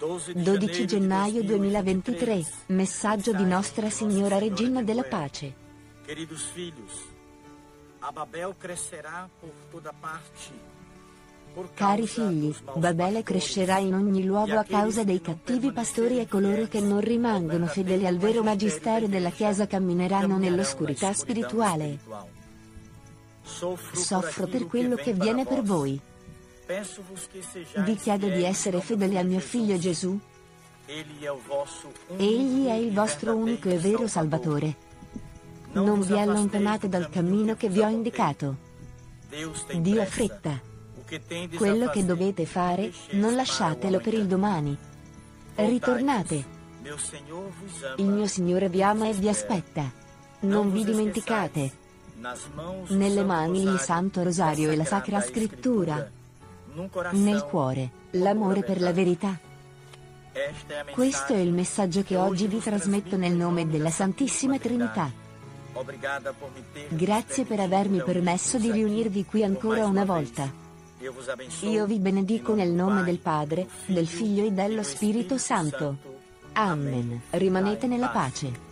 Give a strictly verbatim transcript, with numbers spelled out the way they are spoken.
dodici gennaio duemilaventitré, messaggio di Nostra Signora Regina della Pace. Queridos filhos, a Babel crescerà por toda parte. Cari figli, Babele crescerà in ogni luogo a causa dei cattivi pastori, e coloro che non rimangono fedeli al vero magistero della Chiesa cammineranno nell'oscurità spirituale. Soffro per quello che viene per voi. Vi chiedo di essere fedeli al mio Figlio Gesù. Egli è il vostro unico e vero Salvatore. Non vi allontanate dal cammino che vi ho indicato. Dio ha fretta. Quello che dovete fare, non lasciatelo per il domani. Ritornate. Il mio Signore vi ama e vi aspetta. Non vi dimenticate. Nelle mani il Santo Rosario e la Sacra Scrittura. Nel cuore, l'amore per la verità. Questo è il messaggio che oggi vi trasmetto nel nome della Santissima Trinità. Grazie per avermi permesso di riunirvi qui ancora una volta. Io vi benedico nel nome del Padre, del Figlio e dello Spirito Santo. Amen. Rimanete nella pace.